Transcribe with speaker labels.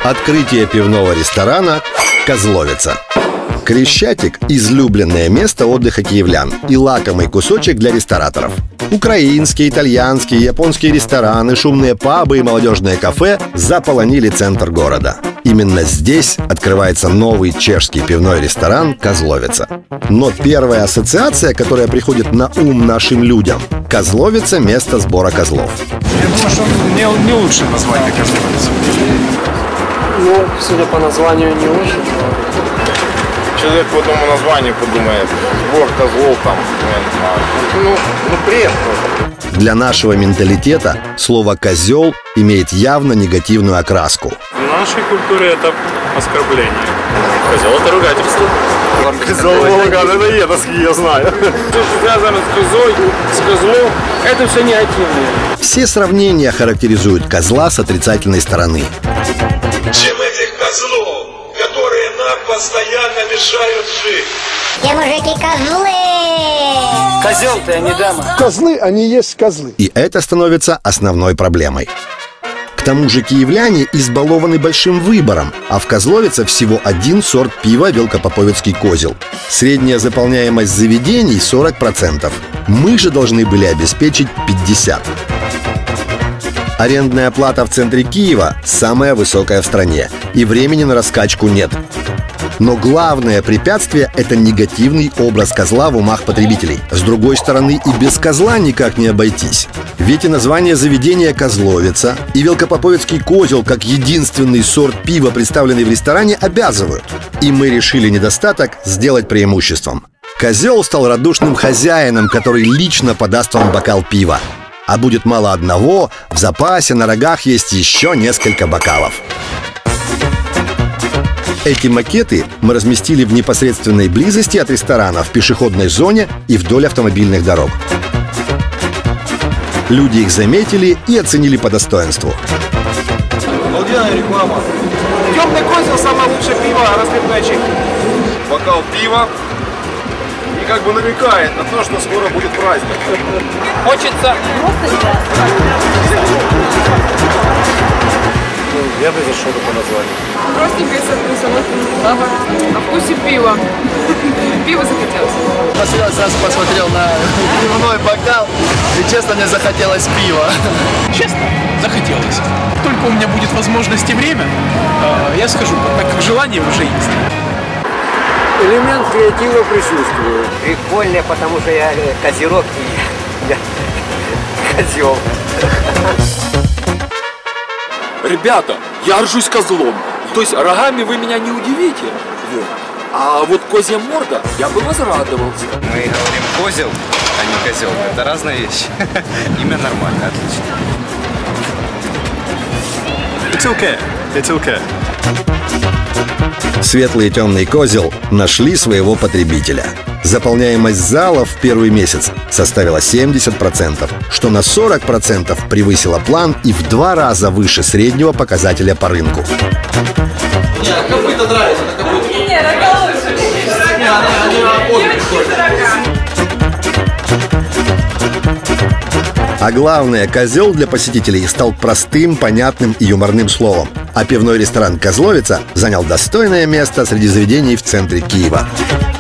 Speaker 1: Открытие пивного ресторана «Козловица». Крещатик – излюбленное место отдыха киевлян и лакомый кусочек для рестораторов. Украинские, итальянские, японские рестораны, шумные пабы и молодежные кафе заполонили центр города. Именно здесь открывается новый чешский пивной ресторан «Козловица». Но первая ассоциация, которая приходит на ум нашим людям – Козловица – место сбора козлов.
Speaker 2: Я думаю, что не лучшее название «Козловица».
Speaker 3: Ну, судя по названию, не очень.
Speaker 4: Человек по этому названию подумает, сбор козлов там, я не знаю. Ну приятно.
Speaker 1: Для нашего менталитета слово «козел» имеет явно негативную окраску.
Speaker 2: В нашей культуре это оскорбление. Козел – это ругательство.
Speaker 4: Козел Волгоград, это едовский, я знаю.
Speaker 5: Все, что связано с козой, с козлом, это все негативное.
Speaker 1: Все сравнения характеризуют козла с отрицательной стороны.
Speaker 6: Чем этих козлов, которые нам постоянно мешают жить?
Speaker 7: Те мужики козлы!
Speaker 5: Козел ты, а не дама.
Speaker 8: Козлы, они есть козлы.
Speaker 1: И это становится основной проблемой. К тому же киевляне избалованы большим выбором, а в Козловице всего один сорт пива «Велкопоповецкий козел». Средняя заполняемость заведений 40%. Мы же должны были обеспечить 50%. Арендная плата в центре Киева самая высокая в стране, и времени на раскачку нет. Но главное препятствие – это негативный образ козла в умах потребителей. С другой стороны, и без козла никак не обойтись. Ведь и название заведения «Козловица», и «Велкопоповецкий козел» как единственный сорт пива, представленный в ресторане, обязывают. И мы решили недостаток сделать преимуществом. Козел стал радушным хозяином, который лично подаст вам бокал пива. А будет мало одного, в запасе на рогах есть еще несколько бокалов. Эти макеты мы разместили в непосредственной близости от ресторана, в пешеходной зоне и вдоль автомобильных дорог. Люди их заметили и оценили по достоинству.
Speaker 4: Обалденная реклама.
Speaker 5: Темный козел – самое лучшее пиво, разливной чек.
Speaker 4: Бокал пива. И как бы намекает на то, что скоро будет праздник.
Speaker 5: Хочется.
Speaker 4: Я бы зашел по названию.
Speaker 9: Простенькое со вкусом, о вкусе пива. Пиво захотелось.
Speaker 3: Сразу посмотрел на пивной бокал, и честно, мне захотелось пива.
Speaker 10: Честно, захотелось. Только у меня будет возможность и время, я скажу, так как желание уже есть.
Speaker 3: Элемент креатива присутствует.
Speaker 5: Прикольно, потому что я козерог и я козел.
Speaker 11: Ребята, я ржусь козлом. То есть рогами вы меня не удивите. Вот. А вот козья морда, я бы возрадовался.
Speaker 12: Мы говорим козел, а не козел. Это разные вещи. Имя нормально, отлично.
Speaker 2: It's okay. It's okay.
Speaker 1: Светлый и темный козел нашли своего потребителя. Заполняемость залов в первый месяц составила 70%, что на 40% превысило план и в 2 раза выше среднего показателя по рынку.
Speaker 5: Нет, копыта нравится, это копыта.
Speaker 9: Не, рога лучше. Девочки,
Speaker 1: А главное, козел для посетителей стал простым, понятным и юморным словом. А пивной ресторан «Козловица» занял достойное место среди заведений в центре Киева.